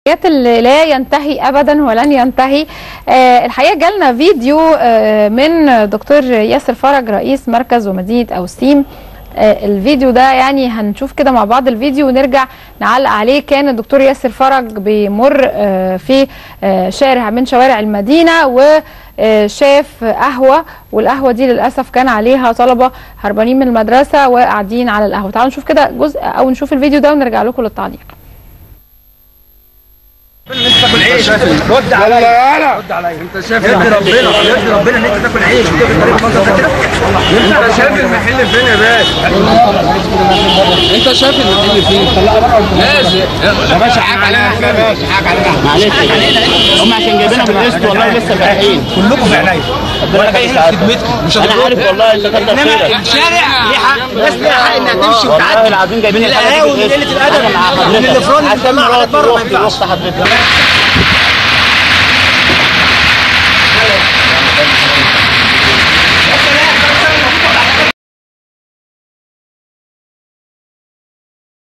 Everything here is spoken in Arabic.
اللي لا ينتهي ابدا ولن ينتهي. الحقيقه جالنا فيديو من دكتور ياسر فرج رئيس مركز ومدينه اوسيم. الفيديو ده يعني هنشوف كده مع بعض الفيديو ونرجع نعلق عليه. كان الدكتور ياسر فرج بيمر في شارع من شوارع المدينه وشاف قهوه، والقهوه دي للاسف كان عليها طلبه هربانين من المدرسه وقاعدين على القهوه. تعالوا نشوف كده جزء او نشوف الفيديو ده ونرجع لكم للتعليق. لسه تاكل عيش. رد عليا رد عليا. انت شايف يرضي ربنا ان انت تاكل عيش وتاكل طريق المنظر ده كده؟ انت شايف المحل فين يا باشا؟ انت شايف المحل فين؟ طلعها بره. ماشي يا باشا، حاج علينا احنا يا باشا، حاج علينا. معلش هم عشان جايبينها بالقسط والله لسه فاتحين. كلكم في عينيا. انا جاي هنا في خدمتكم مش هتقولوا. انا عارف والله انت كتر خيرك. انما الشارع ليه حق، الناس ليها حق انها تمشي وتعدي. والله العظيم جايبين القهاوي من قله الادب من الفرن. عشان ما بره ما ينفعش.